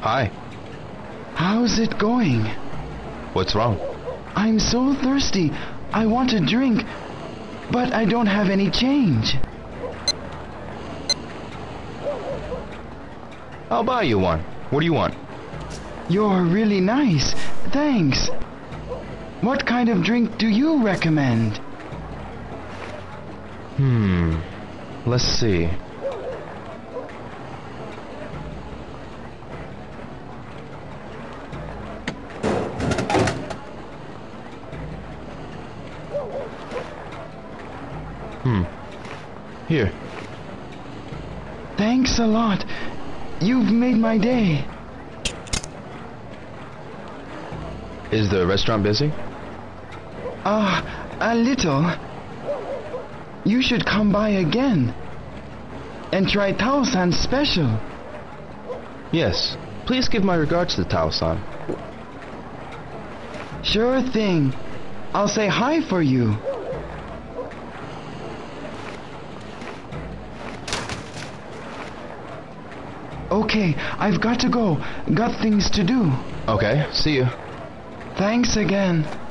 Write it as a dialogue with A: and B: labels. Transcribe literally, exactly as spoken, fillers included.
A: Hi.
B: How's it going?
A: What's wrong?
B: I'm so thirsty. I want a drink, but I don't have any change.
A: I'll buy you one. What do you want?
B: You're really nice. Thanks. What kind of drink do you recommend?
A: Hmm. Let's see. Hmm. Here.
B: Thanks a lot. You've made my day.
A: Is the restaurant busy?
B: Ah, uh, a little. You should come by again and try Tao-san's special.
A: Yes. Please give my regards to Tao-san.
B: Sure thing. I'll say hi for you. Okay, I've got to go. Got things to do.
A: Okay, see you.
B: Thanks again.